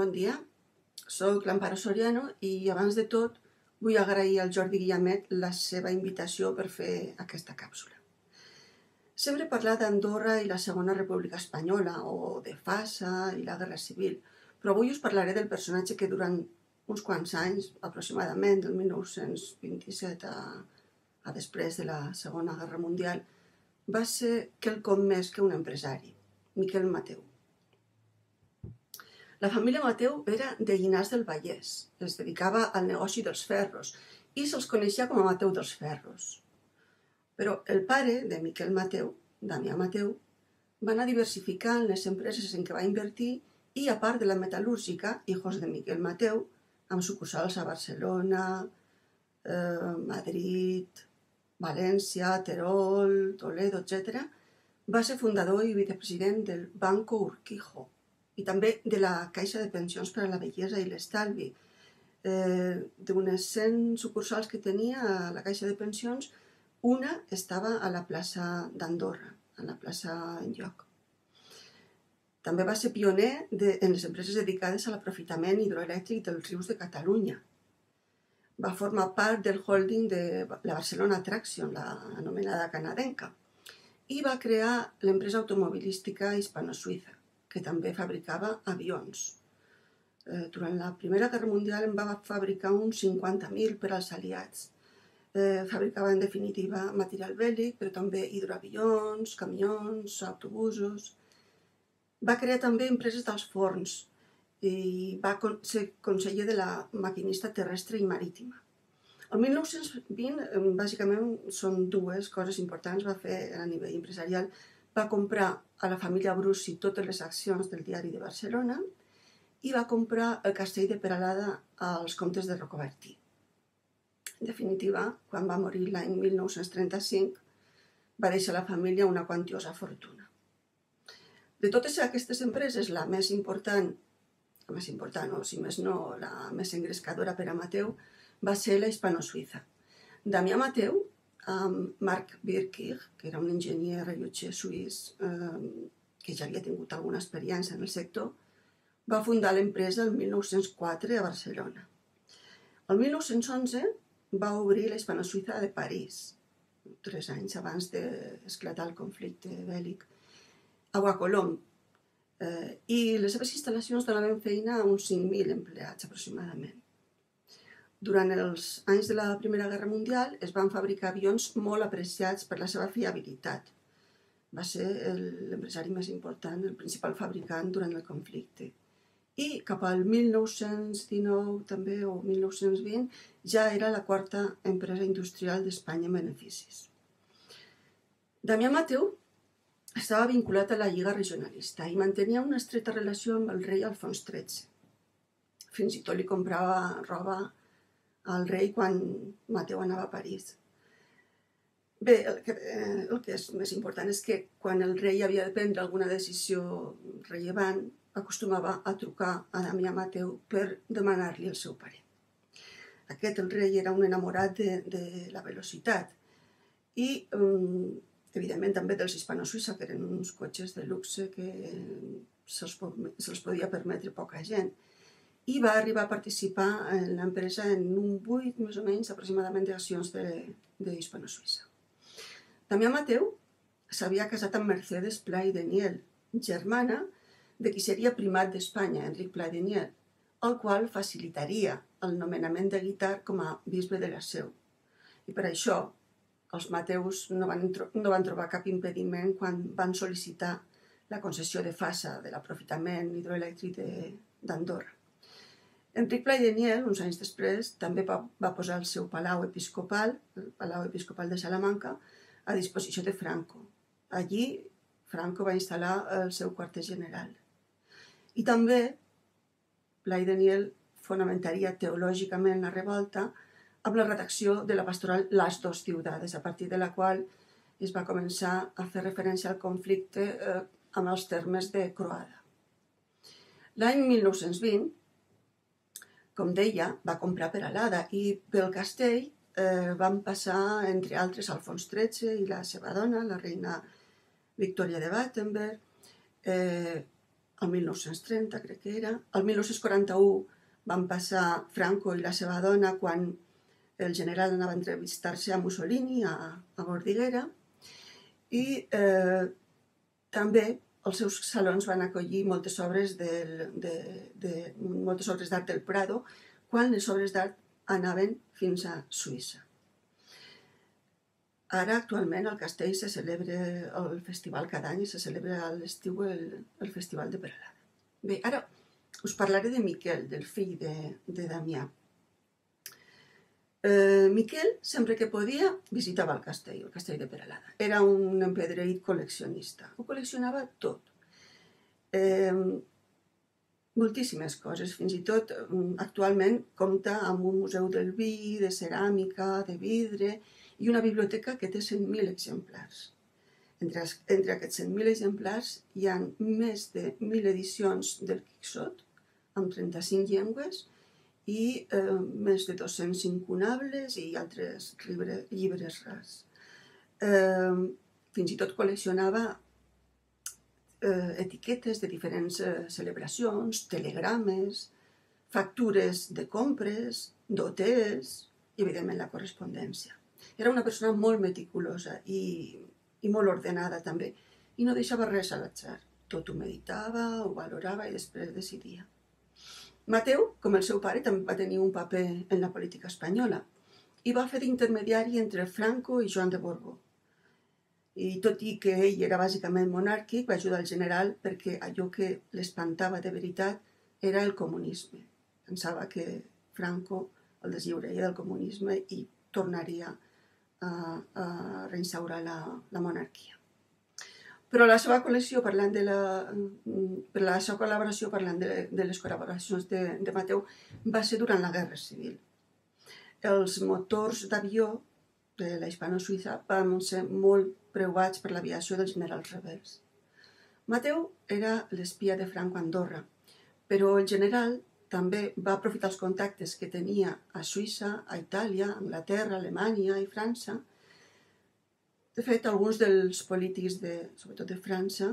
bon dia. Soc l'Amparo Soriano i abans de tot vull agrair al Jordi Guillamet la seva invitació per fer aquesta càpsula. Sempre he parlat d'Andorra i la Segona República Espanyola o de Fassa i la Guerra Civil, però avui us parlaré del personatge que durant uns quants anys, aproximadament del 1927 a després de la Segona Guerra Mundial, va ser quelcom més que un empresari, Miquel Mateu. La família Mateu era de Llinars del Vallès, es dedicava al negoci dels ferros i se'ls coneixia com a Mateu dels Ferros. Però el pare de Miquel Mateu, Damià Mateu, va anar diversificant les empreses en què va invertir i, a part de la metal·lúrgica, Hijos de Miquel Mateu, amb sucursals a Barcelona, Madrid, València, Terol, Toledo, etc., va ser fundador i vicepresident del Banco Urquijo i també de la Caixa de Pensions per a la Vellesa i l'Estalvi. D'unes 100 sucursals que tenia a la Caixa de Pensions, una estava a la plaça d'Andorra, a la plaça Enlloc. També va ser pioner en les empreses dedicades a l'aprofitament hidroelèctric dels rius de Catalunya. Va formar part del holding de la Barcelona Traction, l'anomenada canadenca, i va crear l'empresa automobilística hispano-suïssa, que també fabricava avions. Durant la Primera Guerra Mundial en va fabricar uns 50.000 per als aliats. Fabricava, en definitiva, material bèl·lic, però també hidroavions, camions, autobusos. Va crear també empreses dels forns i va ser conseller de la maquinista terrestre i marítima. El 1920, bàsicament, són dues coses importants va fer a nivell empresarial. Va comprar a la família Brusi totes les accions del Diari de Barcelona i va comprar el castell de Peralada als comtes de Rocabertí. En definitiva, quan va morir l'any 1935, va deixar a la família una quantiosa fortuna. De totes aquestes empreses, la més important, o si més no, la més engrescadora per a Mateu, va ser la hispano-suïssa. Damià Mateu, amb Marc Birkig, que era un enginyer rellotger suís que ja havia tingut alguna experiència en el sector, va fundar l'empresa el 1904 a Barcelona. El 1911 va obrir la hispano-suïssa de París, 3 anys abans d'esclatar el conflicte bèl·lic, a Bois-Colombes, i les seves instal·lacions donaven feina a uns 5.000 empleats aproximadament. Durant els anys de la Primera Guerra Mundial es van fabricar avions molt apreciats per la seva fiabilitat. Va ser l'empresari més important, el principal fabricant durant el conflicte. I cap al 1919 també, o 1920, ja era la quarta empresa industrial d'Espanya en beneficis. Damià Mateu estava vinculat a la Lliga Regionalista i mantenia una estreta relació amb el rei Alfons XIII. Fins i tot li comprava roba al rei quan Mateu anava a París. Bé, el que és més important és que quan el rei havia de prendre alguna decisió rellevant, acostumava a trucar a Damià Mateu per demanar-li el seu parer. Aquest, el rei, era un enamorat de la velocitat i, evidentment, també dels hispano-suïssa, que eren uns cotxes de luxe que se'ls podia permetre poca gent. I va arribar a participar en l'empresa en un 8, més o menys, aproximadament, d'accions d'hispano-suïssa. Damià Mateu s'havia casat amb Mercedes Pla i Deniel, germana de qui seria primat d'Espanya, Enric Pla i Deniel, el qual facilitaria el nomenament de Guitart com a bisbe de la Seu. I per això els Mateus no van trobar cap impediment quan van sol·licitar la concessió de Fassa de l'aprofitament hidroelèctric d'Andorra. Enric Pla i Deniel, uns anys després, també va posar el seu palau episcopal, el Palau Episcopal de Salamanca, a disposició de Franco. Allí, Franco va instal·lar el seu quarter general. I també, Pla i Deniel fonamentaria teològicament la revolta amb la redacció de la pastoral Las dos ciudades, a partir de la qual es va començar a fer referència al conflicte amb els termes de croada. L'any 1920, com deia, va comprar Peralada i pel castell van passar, entre altres, Alfons XIII i la seva dona, la reina Victòria de Battenberg, el 1930 crec que era. El 1941 van passar Franco i la seva dona quan el general anava a entrevistar-se a Mussolini a Bordighera i també els seus salons van acollir moltes obres d'art del Prado quan les obres d'art anaven fins a Suïssa. Ara, actualment, al castell se celebra el festival cada any i se celebra a l'estiu el Festival de Peralada. Bé, ara us parlaré de Miquel, del fill de Damià. Miquel, sempre que podia, visitava el castell de Peralada. Era un empedreït col·leccionista. Ho col·leccionava tot. Moltíssimes coses. Fins i tot, actualment, compta amb un museu del vi, de ceràmica, de vidre i una biblioteca que té 100.000 exemplars. Entre aquests 100.000 exemplars hi ha més de 1.000 edicions del Quixot, amb 35 llengües, i més de 200 incunables i altres llibres rars. Fins i tot col·leccionava etiquetes de diferents celebracions, telegrames, factures de compres, d'hotels i, evidentment, la correspondència. Era una persona molt meticulosa i molt ordenada també, i no deixava res a l'atzar. Tot ho meditava, ho valorava i després decidia. Mateu, com el seu pare, també va tenir un paper en la política espanyola i va fer d'intermediari entre Franco i Joan de Borbó. I tot i que ell era bàsicament monàrquic, va ajudar el general perquè allò que l'espantava de veritat era el comunisme. Pensava que Franco el deslliuraria del comunisme i tornaria a reinstaurar la monarquia. Però la seva col·lecció, parlant de la seva col·laboració, parlant de les col·laboracions de Mateu, va ser durant la Guerra Civil. Els motors d'avió de la hispano-suïssa van ser molt preuats per l'aviació dels generals rebels. Mateu era l'espia de Franco a Andorra, però el general també va aprofitar els contactes que tenia a Suïssa, a Itàlia, a Anglaterra, a Alemanya i França. De fet, alguns dels polítics, sobretot de França,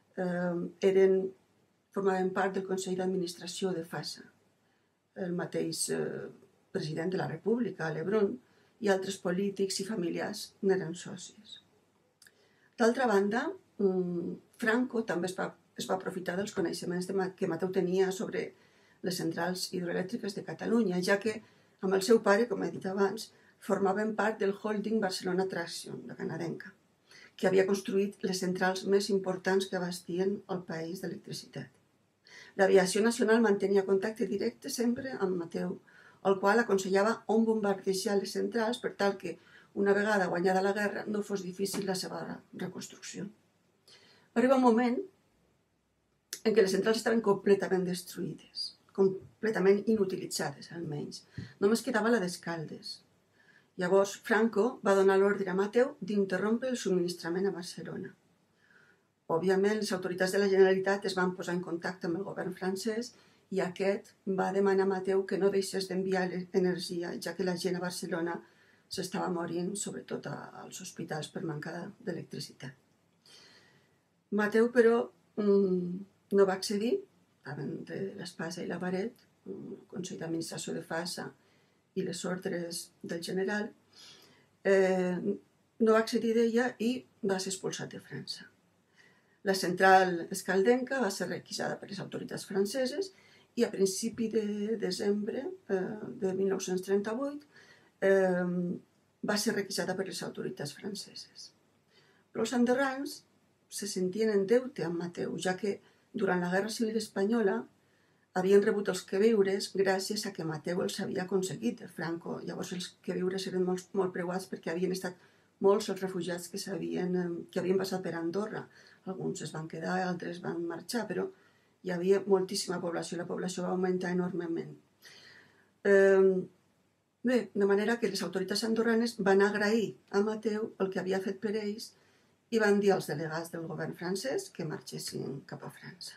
formaven part del Consell d'Administració de FASA. El mateix president de la República, Lebrun, i altres polítics i familiars n'eren socis. D'altra banda, Franco també es va aprofitar dels coneixements que Mateu tenia sobre les centrals hidroelèctriques de Catalunya, ja que amb el seu pare, com he dit abans, formaven part del holding Barcelona Traction, la canadenca, que havia construït les centrals més importants que abastien el país d'electricitat. L'aviació nacional mantenia contacte directe sempre amb Mateu, el qual aconsellava on bombardejar les centrals per tal que, una vegada guanyada la guerra, no fos difícil la seva reconstrucció. Va arribar un moment en què les centrals estaven completament destruïdes, completament inutilitzades, almenys. Només quedava la d'Escaldes. Llavors, Franco va donar l'ordre a Mateu d'interrompre el subministrament a Barcelona. Òbviament, les autoritats de la Generalitat es van posar en contacte amb el govern francès i aquest va demanar a Mateu que no deixés d'enviar energia, ja que la gent a Barcelona s'estava morint, sobretot als hospitals, per manca d'electricitat. Mateu, però, no va accedir, estava entre l'espasa i la paret, el Consell d'Administració de FASA i les ordres del general, no va accedir d'ella i va ser expulsat de França. La central escaldenca va ser requisada per les autoritats franceses i a principi de desembre de 1938 va ser requisada per les autoritats franceses. Però els andorrans se sentien en deute amb Mateu, ja que durant la Guerra Civil Espanyola havien rebut els queviures gràcies a que Mateu els havia aconseguit de Franco. Llavors els queviures eren molt preuats perquè havien estat molts els refugiats que havien passat per Andorra. Alguns es van quedar, altres van marxar, però hi havia moltíssima població, la població va augmentar enormement. Bé, de manera que les autoritats andorranes van agrair a Mateu el que havia fet per ells i van dir als delegats del govern francès que marxessin cap a França.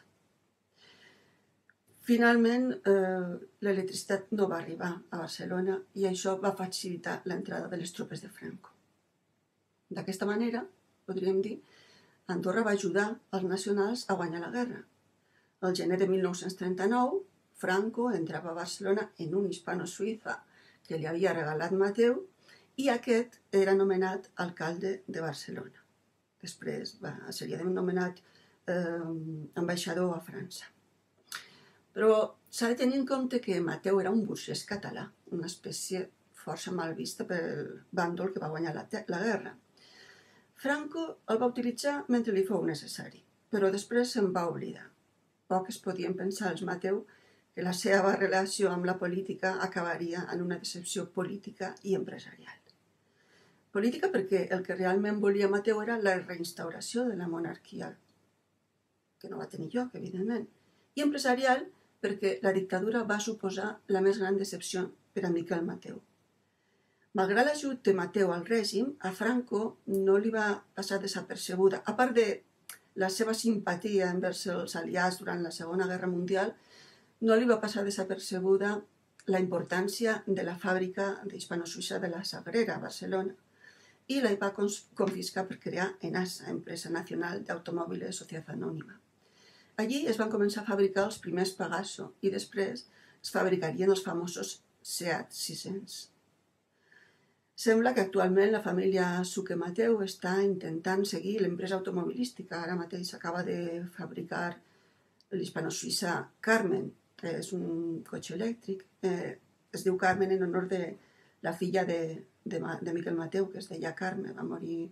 Finalment, l'electricitat no va arribar a Barcelona i això va facilitar l'entrada de les tropes de Franco. D'aquesta manera, podríem dir, Andorra va ajudar els nacionals a guanyar la guerra. Al gener de 1939, Franco entrava a Barcelona en un hispano-suïssa que li havia regalat Mateu i aquest era nomenat alcalde de Barcelona. Després seria nomenat ambaixador a França. Però s'ha de tenir en compte que Mateu era un burgès català, una espècie força mal vista pel bàndol que va guanyar la guerra. Franco el va utilitzar mentre li fou necessari, però després se'n va oblidar. Pocs podien pensar els Mateu que la seva relació amb la política acabaria en una decepció política i empresarial. Política perquè el que realment volia Mateu era la reinstauració de la monarquia, que no va tenir lloc, evidentment, i empresarial perquè la dictadura va suposar la més gran decepció per a Miquel Mateu. Malgrat l'ajut de Mateu al règim, a Franco no li va passar desapercebuda, a part de la seva simpatia envers els aliats durant la Segona Guerra Mundial, no li va passar desapercebuda la importància de la fàbrica d'hispano-suïssa de la Sagrera, a Barcelona, i la va confiscar per crear ENASA, Empresa Nacional d'Automòviles Societat Anònima. Allí es van començar a fabricar els primers Pegaso i després es fabricarien els famosos Seat 600. Sembla que actualment la família Sucre Mateu està intentant seguir l'empresa automobilística. Ara mateix acaba de fabricar l'hispano-suïssa Carmen, que és un cotxe elèctric. Es diu Carmen en honor de la filla de Miquel Mateu, que es deia Carme, va morir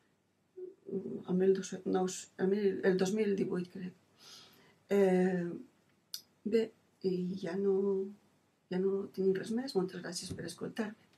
el 2018, crec. Bé, i ja no tinc res més. Moltes gràcies per escoltar-me.